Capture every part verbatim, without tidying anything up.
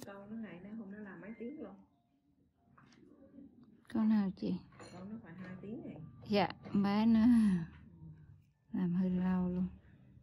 con nó ngày nó hôm nó làm mấy tiếng luôn. Con nào chị? Con nó phải hai tiếng này. Dạ, bé nó làm hơi lâu luôn.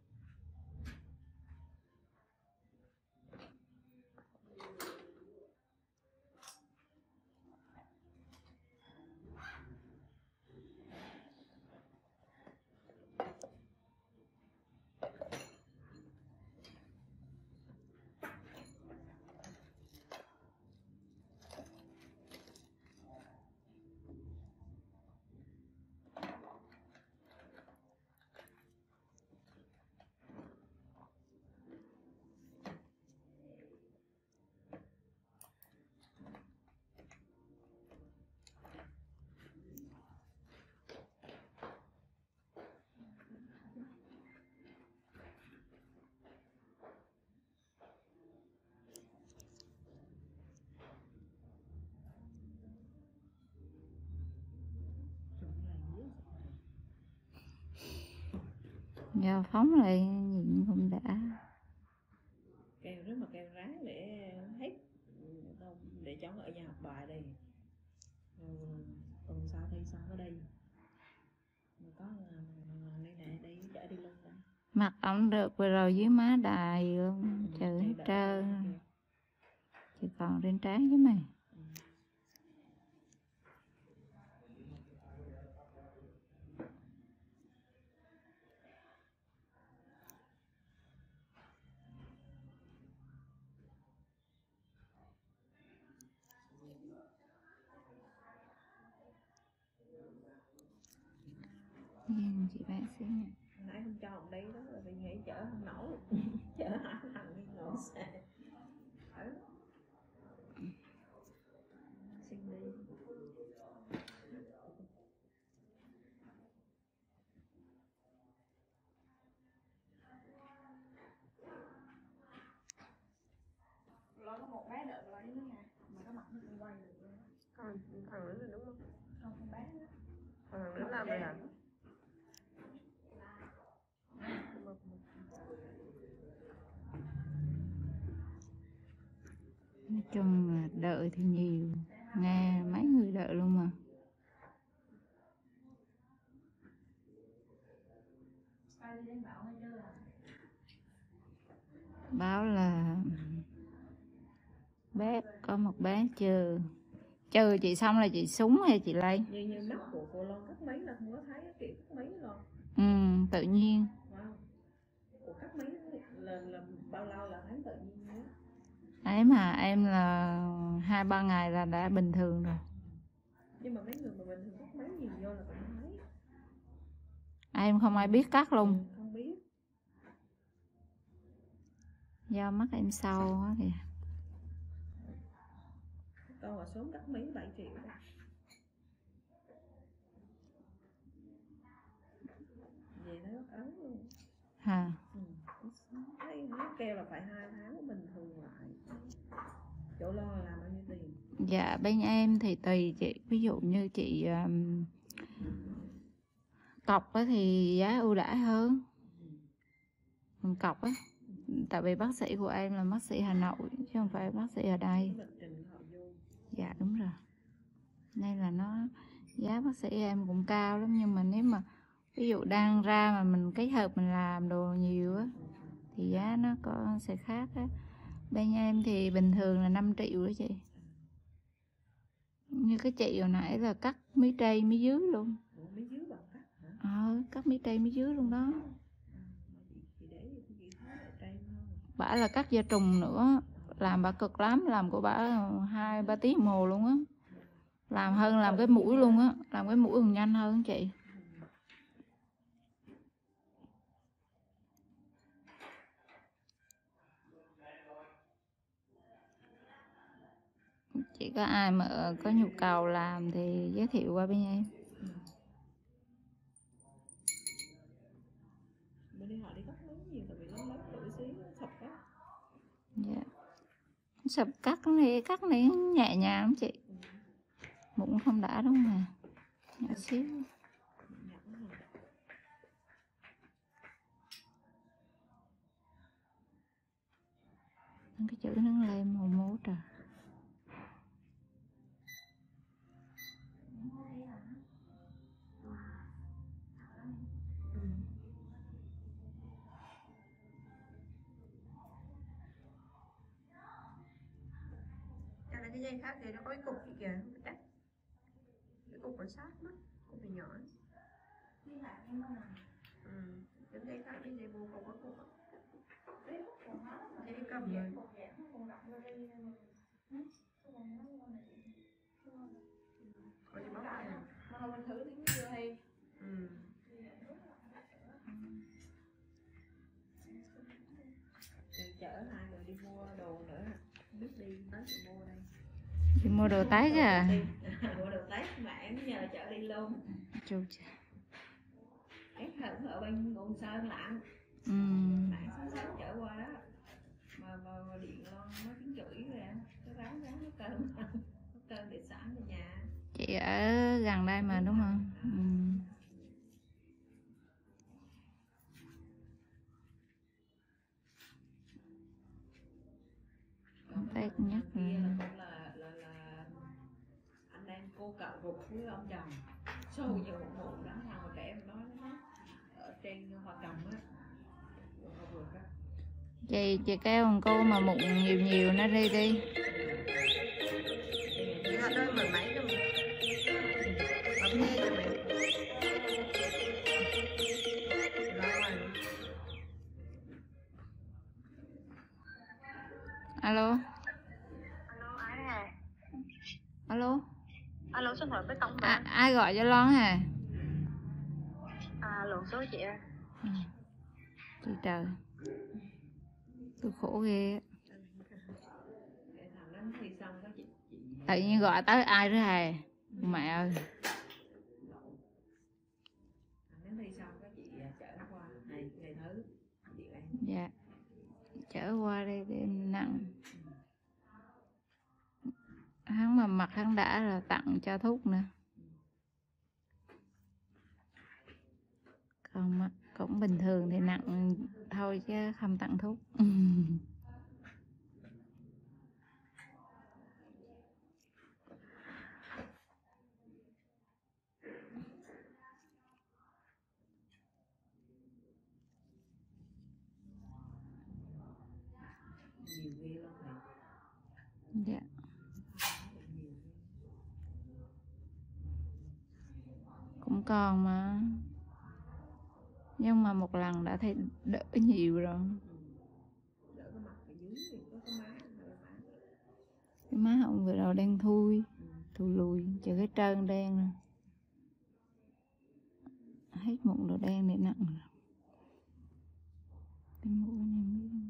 Giờ phóng lại nhìn cũng đã. Kêu rất mà kêu ráng để hết, để cháu ở nhà học bài đây. Tuần sau thi xong ở đây. Có đây nè, đây chở đi luôn đây. Mặt ổng được vừa rồi dưới má đài luôn, Ừ, chữ hết trơn. Chỉ còn trên trán với mày. Ừ. Nhìn chị bác sĩ nha. Nãy không cho ông đi đó rồi vì nghĩ chở không nổi. Chở hai thằng đi ngồi xe. Ở. Xin đi. Lo có một bé đợi lấy nữa nha. Mà cái mặt nó cũng quay được luôn. Còn thằng nữa là đúng không? Không, con bé nữa. Thằng nữa làm gì hả? Nói chung là đợi thì nhiều, nghe mấy người đợi luôn mà. Báo là bé có một bé chờ chờ chị xong là chị súng hay chị lấy. Như như mắt của cô Loan cắt mấy là không có thấy kiểu cắt mấy luôn. Ừ, tự nhiên. Wow. Của cắt mấy là, là bao lâu là thấy tự nhiên nữa. Ấy mà em là hai ba ngày là đã bình thường rồi. Nhưng mà mấy người mà bình thường cắt mấy nhìn vô là cũng thấy. Em không ai biết cắt luôn. Ừ, không biết. Do mắt em sâu quá kìa. Con mà sớm cắt mấy bảy triệu đó. Vậy nó rất ấn luôn. Hả? Ừ. Thấy nó kêu là phải hai tháng bình thường lại. Chỗ Lo là làm bao nhiêu tiền? Dạ bên em thì tùy chị. Ví dụ như chị um, cọc á thì giá ưu đãi hơn. Còn cọc á, tại vì bác sĩ của em là bác sĩ Hà Nội chứ không phải bác sĩ ở đây. Dạ đúng rồi. Nên là nó giá bác sĩ em cũng cao lắm, nhưng mà nếu mà ví dụ đang ra mà mình kết hợp mình làm đồ nhiều á thì giá nó có sẽ khác á. Bên em thì bình thường là năm triệu đó chị. Như cái chị hồi nãy là cắt mí tray mí dưới luôn. Mí dưới bằng cắt hả? Ờ, cắt mí tray mí dưới luôn đó. Bả là cắt da trùng nữa, làm bả cực lắm, làm của bả hai ba tiếng đồng hồ luôn á. Làm hơn làm cái mũi luôn á, làm cái mũi còn nhanh hơn chị. Chỉ có ai mà có nhu cầu làm thì giới thiệu qua bên em. Bên đây họ đi cắt lớn nhiều tại vì nó lớn tuổi xíu, nó sập á. Dạ. Sập cắt này, cắt này nhẹ nhàng lắm chị. Bụng không đã đúng mà. Nhỏ xíu. cái chữ nó lên màu mốt à. Cho nên cái dây khác thì nó có cái cục gì kìa, không chắc. Cái cục còn sát đó, cục này nhỏ. Ừ, cái dây khác cái dây buông còn có cục. Dây cầm rồi. Có gì bóc lại à? Mà hồi mình thử thì cũng chưa hay. Ừ. Chở hai người đi mua đồ nữa. Biết đi tới chị mua đây. Đi mua đồ Tết à? Mua đồ Tết mà em nhờ chở đi luôn. Chú Em hận ở bên Ngôn Sơn lặng. Ừ. Bạn sáng sớm chở qua đó. Mà, mà, mà điện lo nó tiếng chửi rồi em. Nó ráng ráng nó cơm ăn. Nó cơm để sẵn về nhà. Chị ở gần đây mà đúng không? Ừ. Tết nhất là, là, là, là anh em cô cậu gục với ông chồng sâu vô một mụn đó mà trẻ em nói nó ở trên hoa cầm á. Chị chị kêu con cô mà mụn nhiều nhiều nó đi đi. Chị là đôi mở máy cho mình. Bấm nghe cho mình. Alo. Alo ai hả? Alo. Alo số hỏi với Tông à, mà. Ai gọi cho Lon hả? À lộn số chị à. Ừ. Chị trời. Tôi khổ ghê. Tự nhiên gọi tới ai nữa hề. Mẹ ơi. Dạ. Chở qua đây đêm nặng. Hắn mà mặt hắn đã là tặng cho thuốc nữa. Còn mặt cũng bình thường thì nặng thôi chứ không tặng thuốc. Dạ. Cũng còn mà. Nhưng mà một lần đã thấy đỡ nhiều rồi. Cái má ông vừa rồi đang thui. Thui lùi. Chờ cái trơn đen rồi. Hết mụn đồ đen này nặng rồi. Cái mũi này biết không?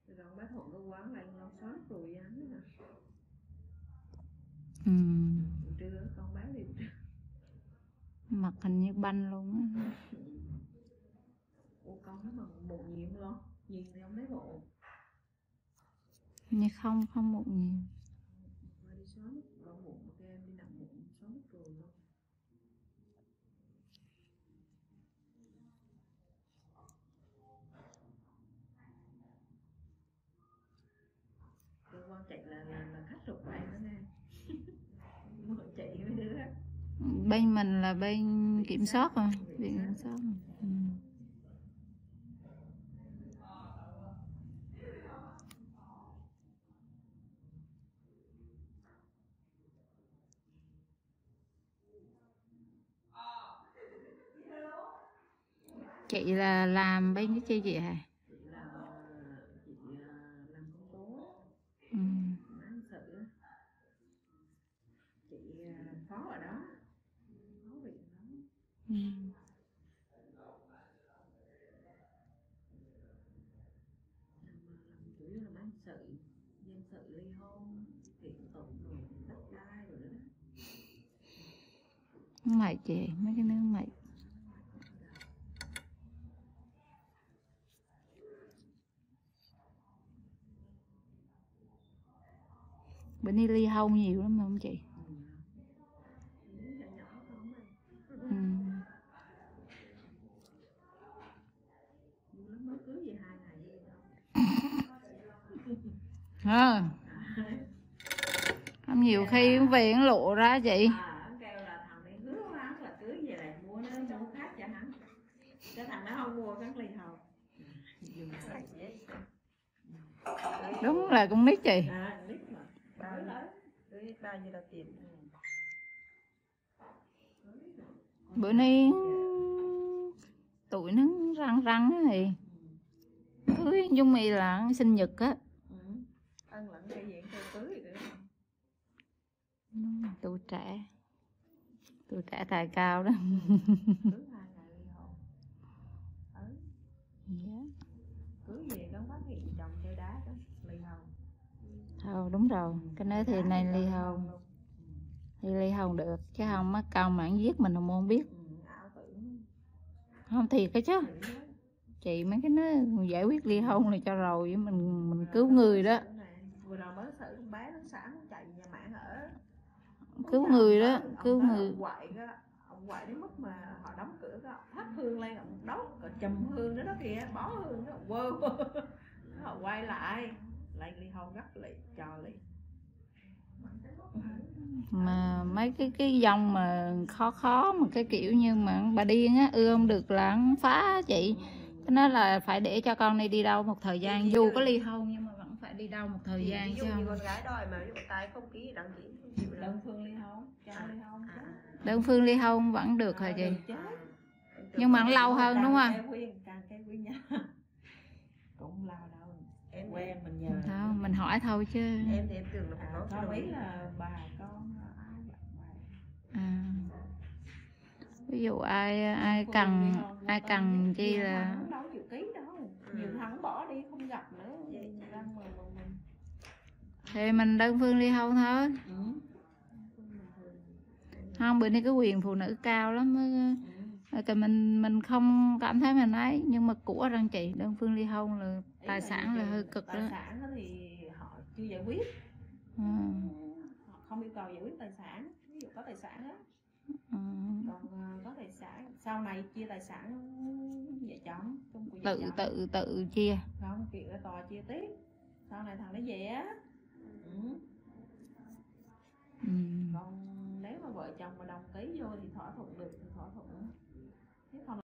Rồi bá Thuận cái quán này lâu xóa rồi hắn nè. Ừ. Trưa con bán đi. Mặt hình như banh luôn á. Ủa con nó bằng một nhiệm luôn. Nhìn thì không thấy bộ. Nhưng không, không một nhiều. Mà đi sớm, con bụng một em đi nằm bụng sớm rồi luôn. Cơ quan chạy là, là, là khách ruột của em đó nghe. Chạy mấy đứa. Bên mình là bên kiểm soát mà, viện kiểm soát mà. Ừ. Chị là làm bên cái chi chị hả? Chị làm, chị làm công tố. Ừ. Án sự. Chị phó ở đó. Phó viện đó. Ừ. Chủ yếu là án sự, dân sự ly hôn, kiện tụng rồi đất đai rồi đó. Mày chị, mấy cái nước mày. Bữa nay ly hôn nhiều lắm mà không chị? Ừ. Mới cưới về hai ngày đi À. Không nhiều khi về nó lộ ra chị. À, kêu là thằng này hứa hắn là cưới về lại mua nó mua khác cho hắn. Cái thằng nó không mua các ly hầu. Đúng là con nít chị. À, nít mà. Bao nhiêu cưới bao nhiêu là tiền. Bữa nay tụi nó răng răng á thì cưới chung mì là sinh nhật á. Ừ. Ăn lẫn cái gì kêu cưới rồi đó. Tụi trẻ. Tụi trẻ tài cao đó. Cưới hai ngày ly hôn. Ừ. Yeah. Cưới về đón bác hiện chồng chơi đá đó, ly hôn. Thôi đúng rồi, cái nói thì này ly hôn. Thì ly hôn được, chứ không mất công mà anh giết mình không muốn biết. Ừ, ảo tưởng. Không thiệt cái chứ. Chị mấy cái nó giải quyết ly hôn này cho rồi mình mình cứu người đó. Vừa rồi mới xử con bé nó xả nó chạy nhà mạng ở. Cứu người đó, cứu ông người. Ông quậy đó, ông quậy đến mức mà họ đóng cửa đó, thắp hương lên ông đốt, rồi chùm hương đó đó kìa, bó hương đó, wow. Họ quay lại, lại ly hôn gấp lại cho liền. Mà mấy cái cái dòng mà khó khó mà cái kiểu như mà bà điên á ưa không được là hắn phá chị. Cái nói là phải để cho con này đi đâu một thời gian, dù có ly hôn nhưng mà vẫn phải đi đâu một thời gian chứ không. Con gái đòi mà tay không ký đăng ký không chịu đâu. Đơn phương ly hôn, cho ly hôn chứ. Đơn phương ly hôn vẫn được hả chị? Nhưng mà lâu hơn đúng không? Càng cái quyên nha. Cũng lâu đâu. Em quen mình nhờ. Thôi, mình hỏi thôi chứ. Em thì em tưởng là phải có con ý là bà con ai bạn à, ví dụ ai ai cần ai cần chi là thằng đâu chịu ký đâu. Nhiều thằng bỏ đi không gặp nữa. Răng mà mình thì mình đơn phương ly hôn thôi. ừ. Không, bữa nay cái quyền phụ nữ cao lắm. Ừ. Mình mình không cảm thấy mình ấy, nhưng mà của rằng chị đơn phương ly hôn là tài sản là hơi cực đó. Tài sản thì họ chưa giải quyết. Ừ. Họ không yêu cầu giải quyết tài sản. Ví dụ có tài sản á. Ừ. Còn có tài sản sau này chia tài sản vợ chồng chung của vợ tự chồng. tự tự chia. Không, kiện ra tòa chia tiếp. Sau này thằng nó về á. Ừ. Ừ. Còn nếu mà vợ chồng mà đồng ký vô thì thỏa thuận được thì thỏa thuận. Thế còn